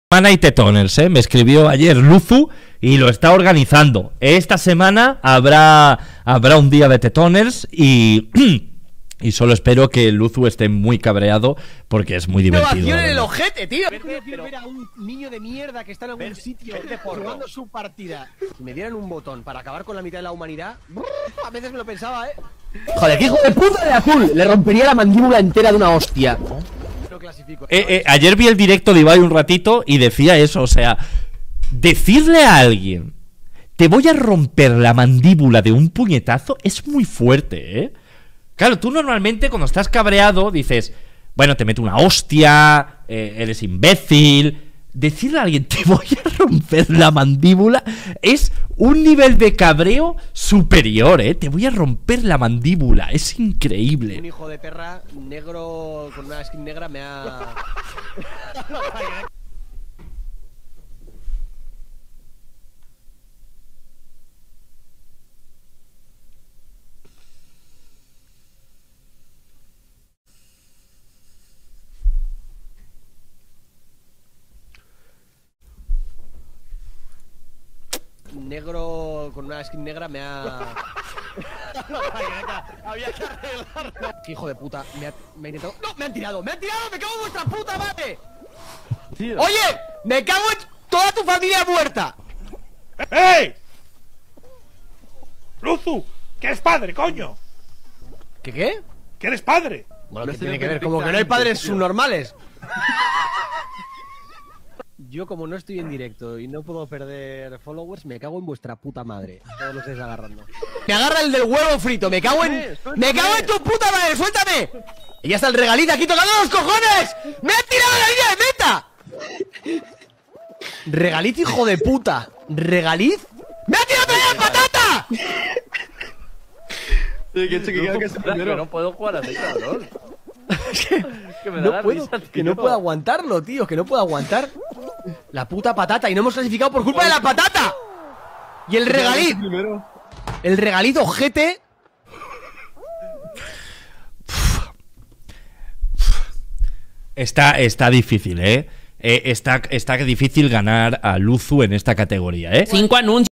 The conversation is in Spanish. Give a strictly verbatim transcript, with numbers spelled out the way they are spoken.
Semana y Tetoners, ¿eh? Me escribió ayer Luzu y lo está organizando. Esta semana habrá habrá un día de Tetoners y y solo espero que Luzu esté muy cabreado porque es muy divertido. ¡Innovación en el ojete, tío! ¿Qué decir ver a un niño de mierda que está en algún sitio jugando su partida? Si me dieran un botón para acabar con la mitad de la humanidad, a veces me lo pensaba, ¿eh? Joder, qué hijo de puta de azul. Le rompería la mandíbula entera de una hostia. Clasifico. Eh, eh, ayer vi el directo de Ibai un ratito y decía eso, o sea, decirle a alguien te voy a romper la mandíbula de un puñetazo es muy fuerte, ¿eh? Claro, tú normalmente cuando estás cabreado dices, bueno, te meto una hostia, eh, eres imbécil. Decirle a alguien te voy a romper la mandíbula es un nivel de cabreo superior, ¿eh? Te voy a romper la mandíbula, es increíble. Un hijo de perra negro con una skin negra me ha... negro con una skin negra me ha... Había que arreglarlo. Qué hijo de puta, me ha, me ha intentado... ¡No! ¡Me han tirado! ¡Me han tirado! ¡Me cago en vuestra puta madre! Tío. ¡Oye! ¡Me cago en toda tu familia muerta! ¡Ey! ¡Luzu! ¡Que eres padre, coño! ¿Qué qué? ¡Que eres padre! Bueno, ¿qué tiene que ver? Como que no hay padres subnormales. Yo, como no estoy en directo y no puedo perder followers, me cago en vuestra puta madre. Todos los estáis agarrando. Me agarra el del huevo frito, me cago en... ¡Me cago en tu puta madre! ¡Suéltame! Y ya está el regalito aquí tocando los cojones. ¡Me ha tirado la línea de meta! Regaliz, hijo de puta. ¿Regaliz? ¡Me ha tirado la patata! Sí, que, que, que, que, que no puedo jugar así, cabrón. Que me da no la puedo, risa, que no puedo aguantarlo, tío. Que no puedo aguantar la puta patata. Y no hemos clasificado por culpa de la patata. Y el regaliz. El regaliz ojete. Está, está difícil, ¿eh? eh está, está difícil ganar a Luzu en esta categoría, ¿eh? Cinco anuncios.